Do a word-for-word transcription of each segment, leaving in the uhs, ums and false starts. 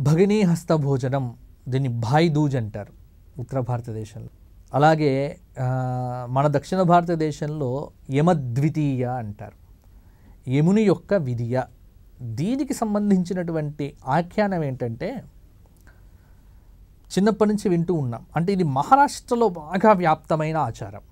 భగినీ హస్త భోజనం, దీన్ని భాయ్ దూజ్ అంటారు ఉత్తర భారతదేశంలో. అలాగే మన దక్షిణ భారతదేశంలో యమద్వితీయ అంటారు, యముని యొక్క విధియ. దీనికి సంబంధించినటువంటి ఆఖ్యానం ఏంటంటే, చిన్నప్పటి నుంచి వింటూ ఉన్నాం. అంటే ఇది మహారాష్ట్రలో బాగా వ్యాప్తమైన ఆచారం,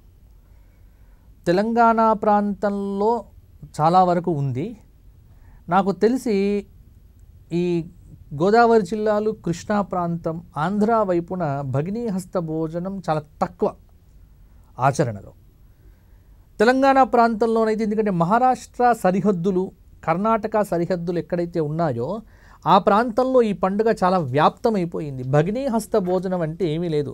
తెలంగాణ ప్రాంతంలో చాలా వరకు ఉంది. నాకు తెలిసి ఈ గోదావరి జిల్లాలు, కృష్ణా ప్రాంతం, ఆంధ్ర వైపున భగినీ హస్త భోజనం చాలా తక్కువ ఆచరణలో. తెలంగాణ ప్రాంతంలోనైతే, ఎందుకంటే మహారాష్ట్ర సరిహద్దులు, కర్ణాటక సరిహద్దులు ఎక్కడైతే ఉన్నాయో ఆ ప్రాంతంలో ఈ పండుగ చాలా వ్యాప్తమైపోయింది. భగినీ హస్త భోజనం అంటే ఏమీ లేదు,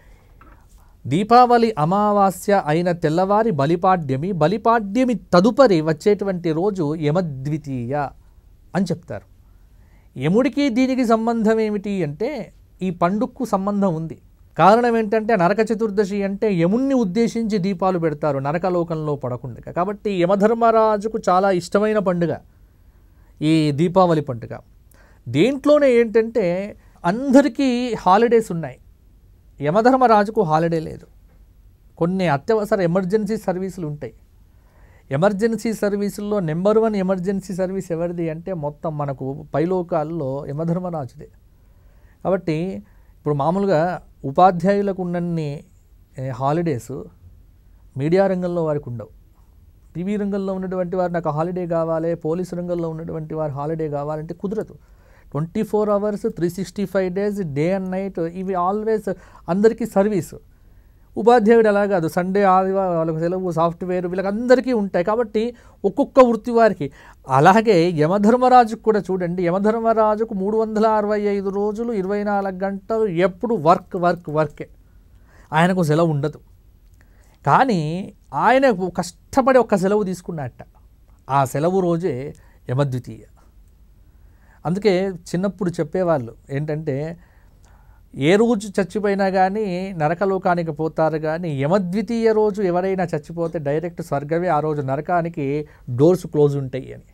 దీపావళి అమావాస్య అయిన తెల్లవారి బలిపాడ్యమి, బలిపాడ్యమి తదుపరి వచ్చేటువంటి రోజు యమద్వితీయ అని చెప్తారు. యముడికి దీనికి సంబంధం ఏమిటి అంటే, ఈ పండుగకు సంబంధం ఉంది. కారణం ఏంటంటే, నరక చతుర్దశి అంటే యముణ్ణి ఉద్దేశించి దీపాలు పెడతారు నరకలోకంలో పడకుండా. కాబట్టి యమధర్మరాజుకు చాలా ఇష్టమైన పండుగ ఈ దీపావళి పండుగ. దేంట్లోనే ఏంటంటే అందరికీ హాలిడేస్ ఉన్నాయి, యమధర్మరాజుకు హాలిడే లేదు. కొన్ని అత్యవసర ఎమర్జెన్సీ సర్వీసులు ఉంటాయి. ఎమర్జెన్సీ సర్వీసుల్లో నెంబర్ వన్ ఎమర్జెన్సీ సర్వీస్ ఎవరిది అంటే మొత్తం మనకు పైలోకాల్లో యమధర్మరాజుదే. కాబట్టి ఇప్పుడు మామూలుగా ఉపాధ్యాయులకు ఉన్నన్ని హాలిడేస్ మీడియా రంగంలో వారికి ఉండవు. టీవీ రంగంలో ఉన్నటువంటి వారు నాకు హాలిడే కావాలి, పోలీసు రంగంలో ఉన్నటువంటి వారు హాలిడే కావాలంటే కుదరదు. Twenty four hours three sixty five days day and night ఇవి ఆల్వేస్ అందరికీ సర్వీసు. ఉపాధ్యాయుడు అలా కాదు, సండే ఆదివారం వాళ్ళకి సెలవు, సాఫ్ట్వేర్, వీళ్ళకి అందరికీ ఉంటాయి. కాబట్టి ఒక్కొక్క వృత్తి వారికి. అలాగే యమధర్మరాజుకు కూడా చూడండి, యమధర్మరాజుకు మూడు వందల అరవై ఐదు రోజులు ఇరవై నాలుగు గంటలు ఎప్పుడు వర్క్ వర్క్ వర్కే, ఆయనకు సెలవు ఉండదు. కానీ ఆయన కష్టపడి ఒక్క సెలవు తీసుకున్నట్ట, ఆ సెలవు రోజే యమద్వితీయ. అందుకే చిన్నప్పుడు చెప్పేవాళ్ళు ఏంటంటే, ఏ రోజు చచ్చిపోయినా కానీ నరకలోకానికి పోతారు, కానీ యమద్వితీయ రోజు ఎవరైనా చచ్చిపోతే డైరెక్ట్ స్వర్గమే, ఆ రోజు నరకానికి డోర్స్ క్లోజ్ ఉంటాయి అని.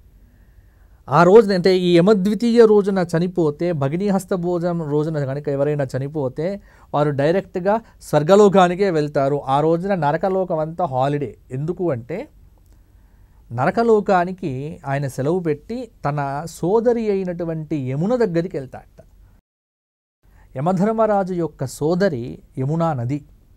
ఆ రోజున అంటే ఈ యమద్వితీయ రోజున చనిపోతే, భగినీ హస్త భోజనం రోజున కనుక ఎవరైనా చనిపోతే వారు డైరెక్ట్గా స్వర్గలోకానికే వెళ్తారు. ఆ రోజున నరకలోకం అంతా హాలిడే. ఎందుకు అంటే, నరకలోకానికి ఆయన సెలవు పెట్టి తన సోదరి అయినటువంటి యమున దగ్గరికి వెళ్తాడట. యమధర్మరాజు యొక్క సోదరి యమునా నది.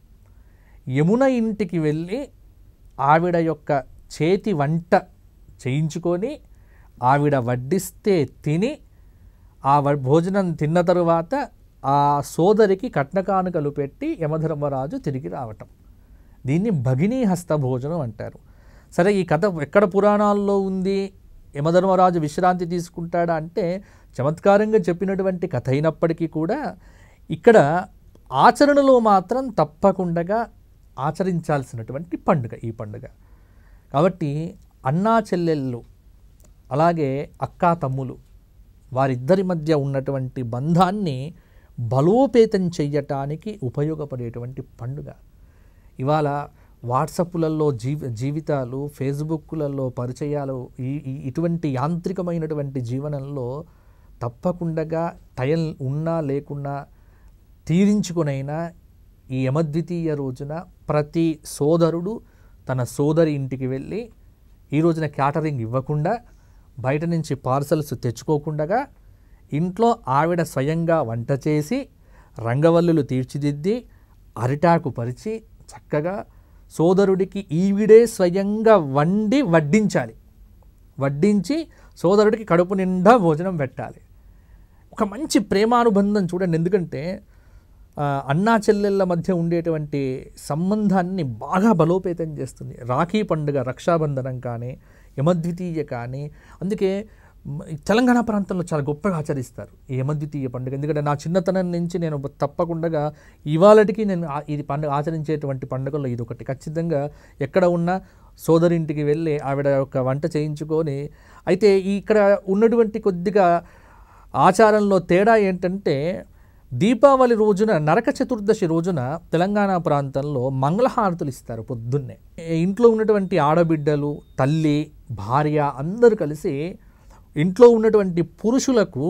యమున ఇంటికి వెళ్ళి ఆవిడ యొక్క చేతి వంట చేయించుకొని ఆవిడ వడ్డిస్తే తిని, ఆ భోజనం తిన్న తరువాత ఆ సోదరికి కట్నకానుకలు పెట్టి యమధర్మరాజు తిరిగి రావటం, దీన్ని భగినీ హస్త భోజనం అంటారు. సరే, ఈ కథ ఎక్కడ పురాణాల్లో ఉంది, యమధర్మరాజు విశ్రాంతి తీసుకుంటాడా అంటే చమత్కారంగా చెప్పినటువంటి కథ అయినప్పటికీ కూడా ఇక్కడ ఆచరణలో మాత్రం తప్పకుండా ఆచరించాల్సినటువంటి పండుగ ఈ పండుగ. కాబట్టి అన్నా చెల్లెళ్ళు, అలాగే అక్కా తమ్ములు, వారిద్దరి మధ్య ఉన్నటువంటి బంధాన్ని బలోపేతం చెయ్యటానికి ఉపయోగపడేటువంటి పండుగ. ఇవాళ వాట్సాప్లలో జీవి జీవితాలు ఫేస్బుక్లలో పరిచయాలు, ఈ ఇటువంటి యాంత్రికమైనటువంటి జీవనంలో తప్పకుండా టైం ఉన్నా లేకున్నా తీరించుకొనైనా ఈ యమద్వితీయ రోజున ప్రతి సోదరుడు తన సోదరి ఇంటికి వెళ్ళి, ఈ రోజున క్యాటరింగ్ ఇవ్వకుండా, బయట నుంచి పార్సల్స్ తెచ్చుకోకుండా ఇంట్లో ఆవిడ స్వయంగా వంట చేసి రంగవల్లులు తీర్చిదిద్ది అరిటాకు పరిచి చక్కగా సోదరుడికి ఈవిడే స్వయంగా వండి వడ్డించాలి. వడ్డించి సోదరుడికి కడుపు నిండా భోజనం పెట్టాలి. ఒక మంచి ప్రేమానుబంధం చూడండి. ఎందుకంటే అన్నా చెల్లెళ్ళ మధ్య ఉండేటువంటి సంబంధాన్ని బాగా బలోపేతం చేస్తుంది. రాఖీ పండుగ, రక్షాబంధనం కానీ, యమద్వితీయ కానీ. అందుకే తెలంగాణ ప్రాంతంలో చాలా గొప్పగా ఆచరిస్తారు ఈ యమద్వితీయ పండుగ. ఎందుకంటే నా చిన్నతనం నుంచి నేను తప్పకుండా ఇవాళకి నేను ఇది పండుగ ఆచరించేటువంటి పండుగల్లో ఇది ఒకటి. ఖచ్చితంగా ఎక్కడ ఉన్నా సోదరింటికి వెళ్ళి ఆవిడ యొక్క వంట చేయించుకొని, అయితే ఇక్కడ ఉన్నటువంటి కొద్దిగా ఆచారంలో తేడా ఏంటంటే, దీపావళి రోజున, నరక చతుర్దశి రోజున తెలంగాణ ప్రాంతంలో మంగళహారతులు ఇస్తారు పొద్దున్నే. ఇంట్లో ఉన్నటువంటి ఆడబిడ్డలు, తల్లి, భార్య అందరూ కలిసి ఇంట్లో ఉన్నటువంటి పురుషులకు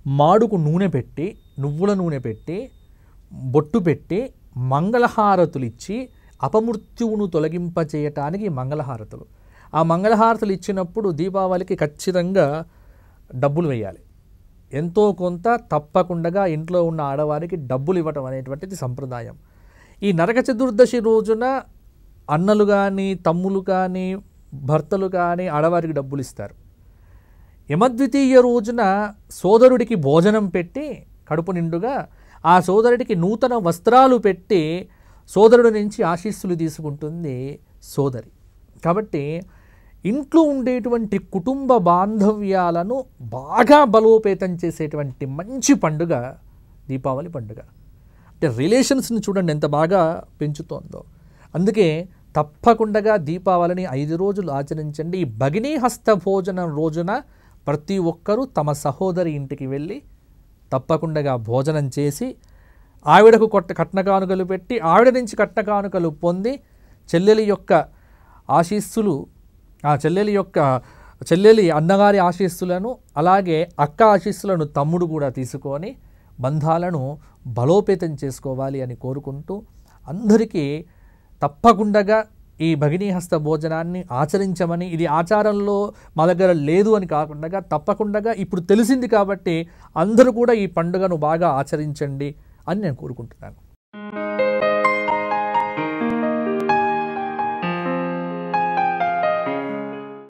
మాడుకు నూనె పెట్టి, నువ్వుల నూనె పెట్టి, బొట్టు పెట్టి, మంగళహారతులు ఇచ్చి అపమృత్యువును తొలగింపచేయటానికి మంగళహారతులు. ఆ మంగళహారతులు ఇచ్చినప్పుడు దీపావళికి ఖచ్చితంగా డబ్బులు వేయాలి. ఎంతో కొంత తప్పకుండా ఇంట్లో ఉన్న ఆడవారికి డబ్బులు ఇవ్వటం అనేటువంటిది సంప్రదాయం. ఈ నరక చతుర్దశి రోజున అన్నలు కానీ, తమ్ములు కానీ, భర్తలు కానీ ఆడవారికి డబ్బులు ఇస్తారు. యమద్వితీయ రోజున సోదరుడికి భోజనం పెట్టి కడుపు నిండుగా ఆ సోదరుడికి నూతన వస్త్రాలు పెట్టి సోదరుడి నుంచి ఆశీస్సులు తీసుకుంటుంది సోదరి. కాబట్టి ఇంట్లో ఉండేటువంటి కుటుంబ బాంధవ్యాలను బాగా బలోపేతం చేసేటువంటి మంచి పండుగ దీపావళి పండుగ. అంటే రిలేషన్స్ని చూడండి ఎంత బాగా పెంచుతోందో. అందుకే తప్పకుండా దీపావళిని ఐదు రోజులు ఆచరించండి. ఈ భగినీ హస్త భోజనం రోజున ప్రతి ఒక్కరూ తమ సహోదరి ఇంటికి వెళ్ళి తప్పకుండా భోజనం చేసి ఆవిడకు కొట్ట కట్న కానుకలు పెట్టి ఆవిడ నుంచి కట్న కానుకలు పొంది చెల్లెలి యొక్క ఆశీస్సులు, ఆ చెల్లెలి యొక్క చెల్లెలి అన్నగారి ఆశీస్సులను అలాగే అక్క ఆశీస్సులను తమ్ముడు కూడా తీసుకొని బంధాలను బలోపేతం చేసుకోవాలి అని కోరుకుంటూ అందరికీ తప్పకుండా ఈ భగినీ హస్త భోజనాన్ని ఆచరించమని, ఇది ఆచారంలో మా దగ్గర లేదు అని కాకుండా తప్పకుండా ఇప్పుడు తెలిసింది కాబట్టి అందరూ కూడా ఈ పండుగను బాగా ఆచరించండి అని నేను కోరుకుంటున్నాను.